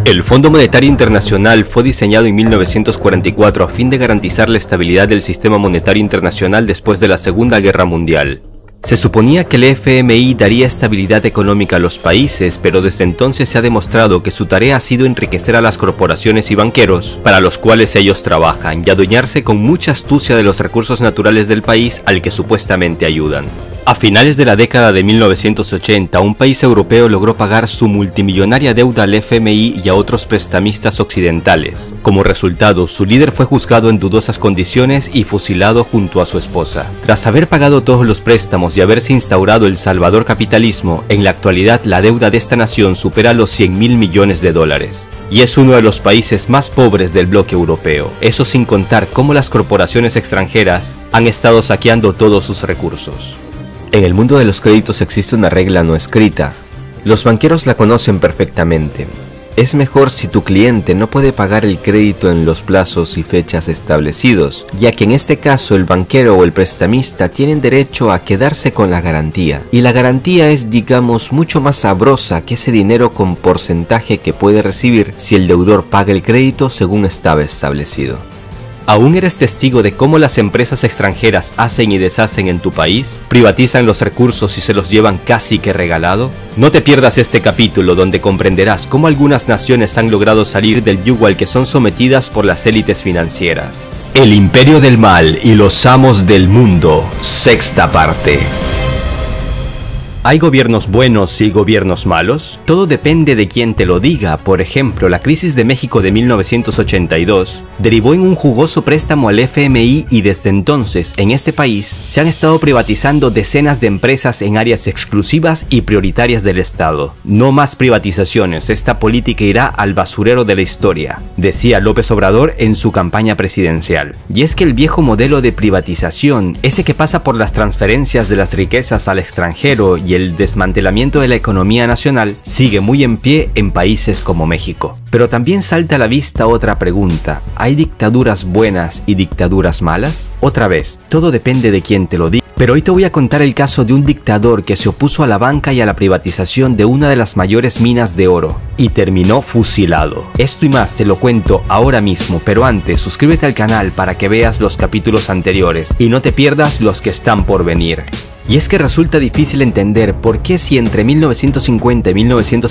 El Fondo Monetario Internacional fue diseñado en 1944 a fin de garantizar la estabilidad del sistema monetario internacional después de la Segunda Guerra Mundial. Se suponía que el FMI daría estabilidad económica a los países, pero desde entonces se ha demostrado que su tarea ha sido enriquecer a las corporaciones y banqueros, para los cuales ellos trabajan, y adueñarse con mucha astucia de los recursos naturales del país al que supuestamente ayudan. A finales de la década de 1980, un país europeo logró pagar su multimillonaria deuda al FMI y a otros prestamistas occidentales. Como resultado, su líder fue juzgado en dudosas condiciones y fusilado junto a su esposa. Tras haber pagado todos los préstamos y haberse instaurado el salvador capitalismo, en la actualidad la deuda de esta nación supera los 100.000 millones de dólares. Y es uno de los países más pobres del bloque europeo, eso sin contar cómo las corporaciones extranjeras han estado saqueando todos sus recursos. En el mundo de los créditos existe una regla no escrita. Los banqueros la conocen perfectamente. Es mejor si tu cliente no puede pagar el crédito en los plazos y fechas establecidos, ya que en este caso el banquero o el prestamista tienen derecho a quedarse con la garantía. Y la garantía es, digamos, mucho más sabrosa que ese dinero con porcentaje que puede recibir si el deudor paga el crédito según estaba establecido. ¿Aún eres testigo de cómo las empresas extranjeras hacen y deshacen en tu país? ¿Privatizan los recursos y se los llevan casi que regalado? No te pierdas este capítulo donde comprenderás cómo algunas naciones han logrado salir del yugo al que son sometidas por las élites financieras. El imperio del mal y los amos del mundo, sexta parte. ¿Hay gobiernos buenos y gobiernos malos? Todo depende de quién te lo diga. Por ejemplo, la crisis de México de 1982 derivó en un jugoso préstamo al FMI y desde entonces, en este país, se han estado privatizando decenas de empresas en áreas exclusivas y prioritarias del Estado. No más privatizaciones, esta política irá al basurero de la historia, decía López Obrador en su campaña presidencial. Y es que el viejo modelo de privatización, ese que pasa por las transferencias de las riquezas al extranjero y el desmantelamiento de la economía nacional, sigue muy en pie en países como México. Pero también salta a la vista otra pregunta: ¿hay dictaduras buenas y dictaduras malas? Otra vez, todo depende de quién te lo diga. Pero hoy te voy a contar el caso de un dictador que se opuso a la banca y a la privatización de una de las mayores minas de oro y terminó fusilado. Esto y más te lo cuento ahora mismo, pero antes suscríbete al canal para que veas los capítulos anteriores y no te pierdas los que están por venir. Y es que resulta difícil entender por qué si entre 1950 y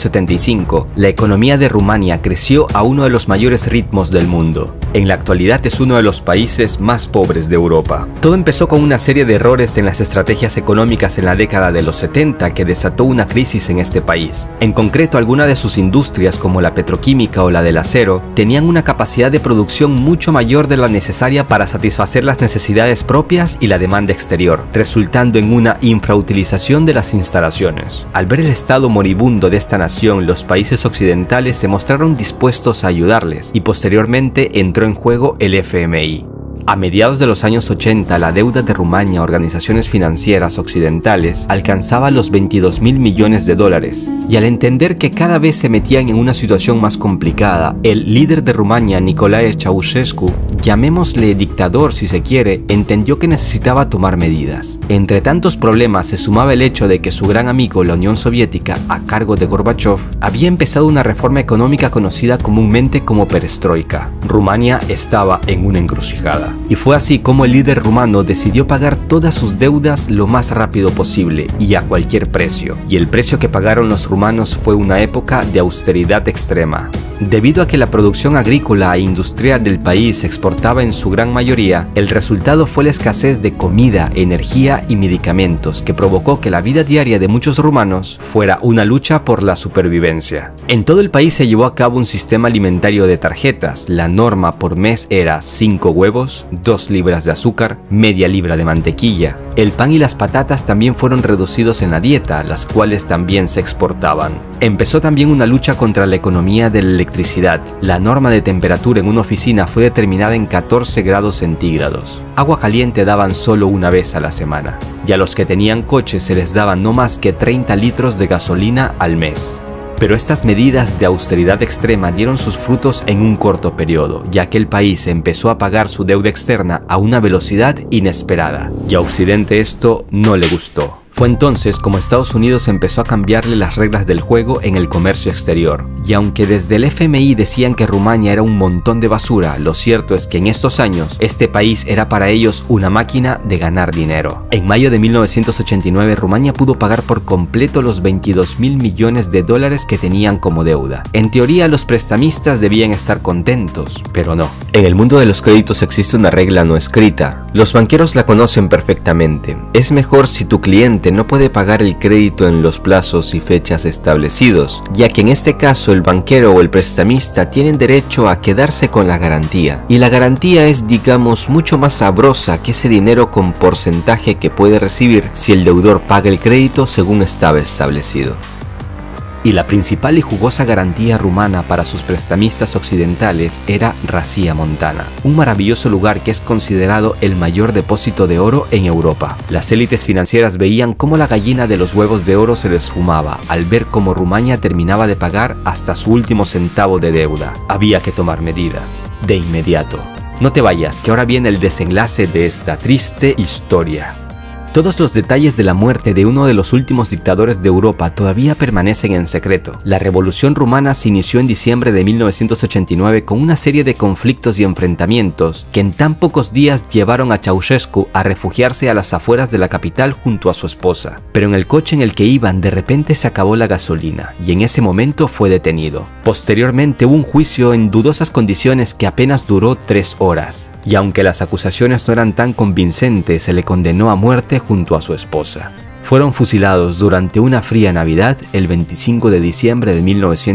1975 la economía de Rumania creció a uno de los mayores ritmos del mundo, en la actualidad es uno de los países más pobres de Europa. Todo empezó con una serie de errores en las estrategias económicas en la década de los 70 que desató una crisis en este país. En concreto, algunas de sus industrias como la petroquímica o la del acero tenían una capacidad de producción mucho mayor de la necesaria para satisfacer las necesidades propias y la demanda exterior, resultando en una infrautilización de las instalaciones. Al ver el estado moribundo de esta nación, los países occidentales se mostraron dispuestos a ayudarles y posteriormente entró en juego el FMI. A mediados de los años 80, la deuda de Rumania a organizaciones financieras occidentales alcanzaba los 22.000 millones de dólares, y al entender que cada vez se metían en una situación más complicada, el líder de Rumania, Nicolae Ceausescu, llamémosle dictador si se quiere, entendió que necesitaba tomar medidas. Entre tantos problemas se sumaba el hecho de que su gran amigo, la Unión Soviética, a cargo de Gorbachev, había empezado una reforma económica conocida comúnmente como perestroika. Rumania estaba en una encrucijada. Y fue así como el líder rumano decidió pagar todas sus deudas lo más rápido posible y a cualquier precio. Y el precio que pagaron los rumanos fue una época de austeridad extrema. Debido a que la producción agrícola e industrial del país se exportaba en su gran mayoría, el resultado fue la escasez de comida, energía y medicamentos que provocó que la vida diaria de muchos rumanos fuera una lucha por la supervivencia. En todo el país se llevó a cabo un sistema alimentario de tarjetas. La norma por mes era 5 huevos, 2 libras de azúcar, media libra de mantequilla. El pan y las patatas también fueron reducidos en la dieta, las cuales también se exportaban. Empezó también una lucha contra la economía de la electricidad. La norma de temperatura en una oficina fue determinada en 14 grados centígrados. Agua caliente daban solo una vez a la semana. Y a los que tenían coches se les daban no más que 30 litros de gasolina al mes. Pero estas medidas de austeridad extrema dieron sus frutos en un corto periodo, ya que el país empezó a pagar su deuda externa a una velocidad inesperada, y a Occidente esto no le gustó. Fue entonces como Estados Unidos empezó a cambiarle las reglas del juego en el comercio exterior. Y aunque desde el FMI decían que Rumania era un montón de basura, lo cierto es que en estos años este país era para ellos una máquina de ganar dinero. En mayo de 1989 Rumania pudo pagar por completo los 22.000 millones de dólares que tenían como deuda. En teoría los prestamistas debían estar contentos, pero no. En el mundo de los créditos existe una regla no escrita. Los banqueros la conocen perfectamente. Es mejor si tu cliente no puede pagar el crédito en los plazos y fechas establecidos, ya que en este caso el banquero o el prestamista tienen derecho a quedarse con la garantía, y la garantía es, digamos, mucho más sabrosa que ese dinero con porcentaje que puede recibir si el deudor paga el crédito según estaba establecido. Y la principal y jugosa garantía rumana para sus prestamistas occidentales era Rasía Montana, un maravilloso lugar que es considerado el mayor depósito de oro en Europa. Las élites financieras veían cómo la gallina de los huevos de oro se les fumaba al ver cómo Rumania terminaba de pagar hasta su último centavo de deuda. Había que tomar medidas, de inmediato. No te vayas, que ahora viene el desenlace de esta triste historia. Todos los detalles de la muerte de uno de los últimos dictadores de Europa todavía permanecen en secreto. La revolución rumana se inició en diciembre de 1989 con una serie de conflictos y enfrentamientos que en tan pocos días llevaron a Ceausescu a refugiarse a las afueras de la capital junto a su esposa. Pero en el coche en el que iban de repente se acabó la gasolina y en ese momento fue detenido. Posteriormente hubo un juicio en dudosas condiciones que apenas duró 3 horas. Y aunque las acusaciones no eran tan convincentes, se le condenó a muerte junto a su esposa. Fueron fusilados durante una fría Navidad el 25 de diciembre de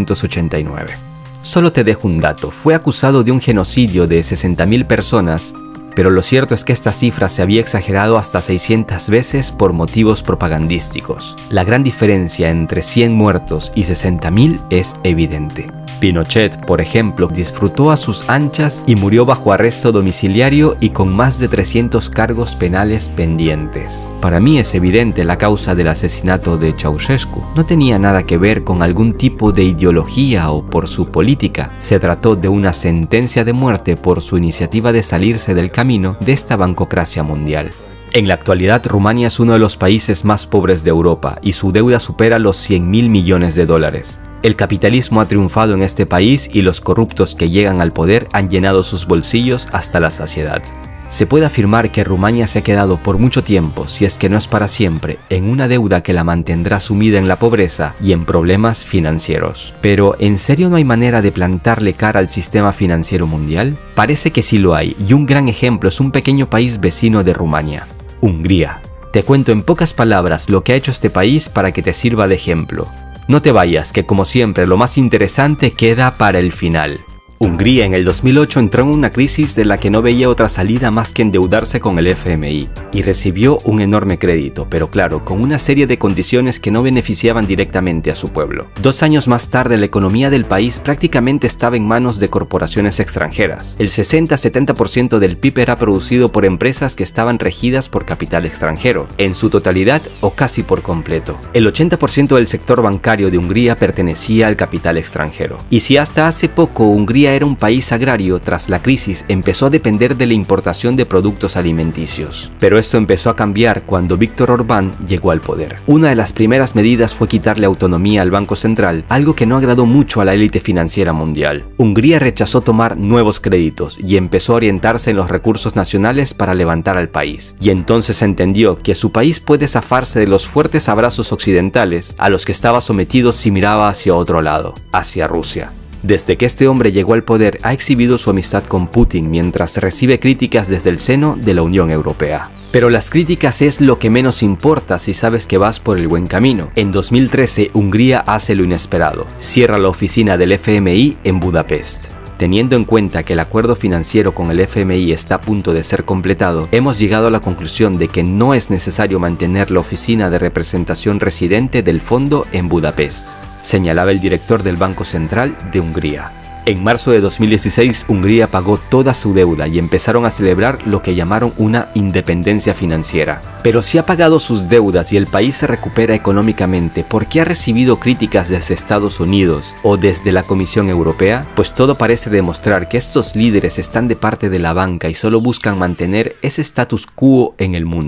1989. Solo te dejo un dato, fue acusado de un genocidio de 60.000 personas, pero lo cierto es que esta cifra se había exagerado hasta 600 veces por motivos propagandísticos. La gran diferencia entre 100 muertos y 60.000 es evidente. Pinochet, por ejemplo, disfrutó a sus anchas y murió bajo arresto domiciliario y con más de 300 cargos penales pendientes. Para mí es evidente la causa del asesinato de Ceausescu. No tenía nada que ver con algún tipo de ideología o por su política. Se trató de una sentencia de muerte por su iniciativa de salirse del camino de esta bancocracia mundial. En la actualidad, Rumania es uno de los países más pobres de Europa y su deuda supera los 100.000 millones de dólares. El capitalismo ha triunfado en este país y los corruptos que llegan al poder han llenado sus bolsillos hasta la saciedad. Se puede afirmar que Rumania se ha quedado por mucho tiempo, si es que no es para siempre, en una deuda que la mantendrá sumida en la pobreza y en problemas financieros. Pero, ¿en serio no hay manera de plantarle cara al sistema financiero mundial? Parece que sí lo hay, y un gran ejemplo es un pequeño país vecino de Rumania, Hungría. Te cuento en pocas palabras lo que ha hecho este país para que te sirva de ejemplo. No te vayas, que como siempre lo más interesante queda para el final. Hungría en el 2008 entró en una crisis de la que no veía otra salida más que endeudarse con el FMI y recibió un enorme crédito, pero claro, con una serie de condiciones que no beneficiaban directamente a su pueblo. 2 años más tarde la economía del país prácticamente estaba en manos de corporaciones extranjeras. El 60-70% del PIB era producido por empresas que estaban regidas por capital extranjero, en su totalidad o casi por completo. El 80% del sector bancario de Hungría pertenecía al capital extranjero. Y si hasta hace poco Hungría era un país agrario, tras la crisis empezó a depender de la importación de productos alimenticios. Pero esto empezó a cambiar cuando Viktor Orbán llegó al poder. Una de las primeras medidas fue quitarle autonomía al Banco Central, algo que no agradó mucho a la élite financiera mundial. Hungría rechazó tomar nuevos créditos y empezó a orientarse en los recursos nacionales para levantar al país. Y entonces entendió que su país puede zafarse de los fuertes abrazos occidentales a los que estaba sometido si miraba hacia otro lado, hacia Rusia. Desde que este hombre llegó al poder ha exhibido su amistad con Putin mientras recibe críticas desde el seno de la Unión Europea. Pero las críticas es lo que menos importa si sabes que vas por el buen camino. En 2013 Hungría hace lo inesperado, cierra la oficina del FMI en Budapest. Teniendo en cuenta que el acuerdo financiero con el FMI está a punto de ser completado, hemos llegado a la conclusión de que no es necesario mantener la oficina de representación residente del fondo en Budapest, señalaba el director del Banco Central de Hungría. En marzo de 2016, Hungría pagó toda su deuda y empezaron a celebrar lo que llamaron una independencia financiera. Pero si ha pagado sus deudas y el país se recupera económicamente, ¿por qué ha recibido críticas desde Estados Unidos o desde la Comisión Europea? Pues todo parece demostrar que estos líderes están de parte de la banca y solo buscan mantener ese status quo en el mundo.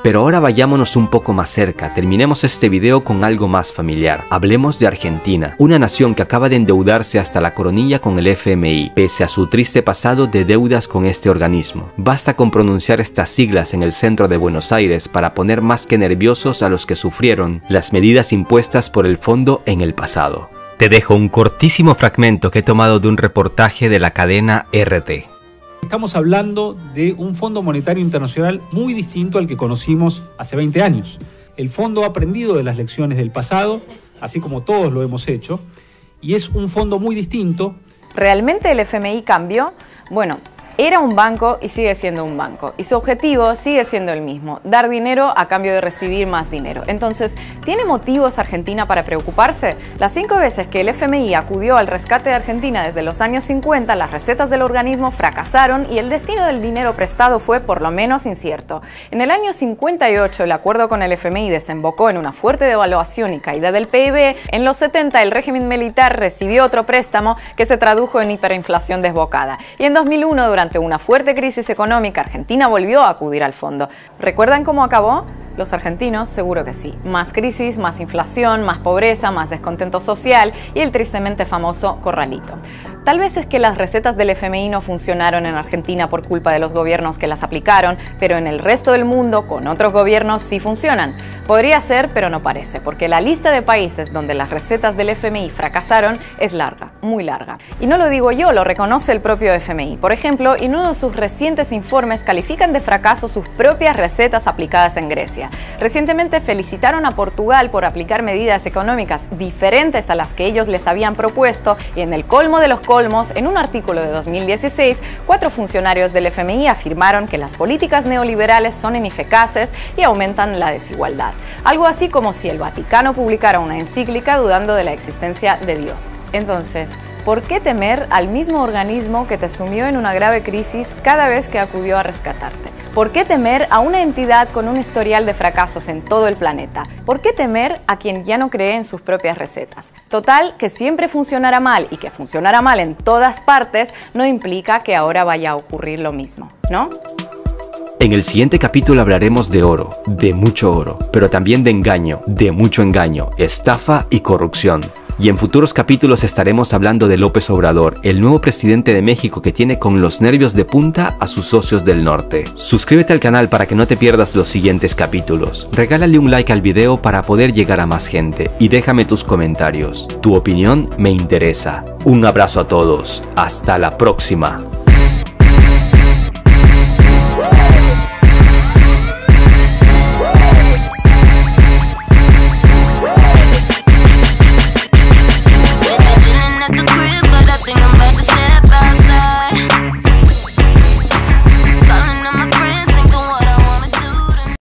Pero ahora vayámonos un poco más cerca, terminemos este video con algo más familiar. Hablemos de Argentina, una nación que acaba de endeudarse hasta la coronilla con el FMI, pese a su triste pasado de deudas con este organismo. Basta con pronunciar estas siglas en el centro de Buenos Aires para poner más que nerviosos a los que sufrieron las medidas impuestas por el fondo en el pasado. Te dejo un cortísimo fragmento que he tomado de un reportaje de la cadena RT. Estamos hablando de un Fondo Monetario Internacional muy distinto al que conocimos hace 20 años. El fondo ha aprendido de las lecciones del pasado, así como todos lo hemos hecho, y es un fondo muy distinto. ¿Realmente el FMI cambió? Bueno, era un banco y sigue siendo un banco. Y su objetivo sigue siendo el mismo, dar dinero a cambio de recibir más dinero. Entonces, ¿tiene motivos Argentina para preocuparse? Las 5 veces que el FMI acudió al rescate de Argentina desde los años 50, las recetas del organismo fracasaron y el destino del dinero prestado fue por lo menos incierto. En el año 58, el acuerdo con el FMI desembocó en una fuerte devaluación y caída del PIB. En los 70, el régimen militar recibió otro préstamo que se tradujo en hiperinflación desbocada. Y en 2001, durante una fuerte crisis económica, Argentina volvió a acudir al fondo. ¿Recuerdan cómo acabó? Los argentinos seguro que sí. Más crisis, más inflación, más pobreza, más descontento social y el tristemente famoso corralito. Tal vez es que las recetas del FMI no funcionaron en Argentina por culpa de los gobiernos que las aplicaron, pero en el resto del mundo, con otros gobiernos, sí funcionan. Podría ser, pero no parece, porque la lista de países donde las recetas del FMI fracasaron es larga, muy larga. Y no lo digo yo, lo reconoce el propio FMI. Por ejemplo, en uno de sus recientes informes califican de fracaso sus propias recetas aplicadas en Grecia. Recientemente felicitaron a Portugal por aplicar medidas económicas diferentes a las que ellos les habían propuesto y en el colmo de los colmos, en un artículo de 2016, 4 funcionarios del FMI afirmaron que las políticas neoliberales son ineficaces y aumentan la desigualdad. Algo así como si el Vaticano publicara una encíclica dudando de la existencia de Dios. Entonces, ¿por qué temer al mismo organismo que te sumió en una grave crisis cada vez que acudió a rescatarte? ¿Por qué temer a una entidad con un historial de fracasos en todo el planeta? ¿Por qué temer a quien ya no cree en sus propias recetas? Total, que siempre funcionará mal y que funcionará mal en todas partes no implica que ahora vaya a ocurrir lo mismo, ¿no? En el siguiente capítulo hablaremos de oro, de mucho oro, pero también de engaño, de mucho engaño, estafa y corrupción. Y en futuros capítulos estaremos hablando de López Obrador, el nuevo presidente de México que tiene con los nervios de punta a sus socios del norte. Suscríbete al canal para que no te pierdas los siguientes capítulos. Regálale un like al video para poder llegar a más gente y déjame tus comentarios. Tu opinión me interesa. Un abrazo a todos. Hasta la próxima.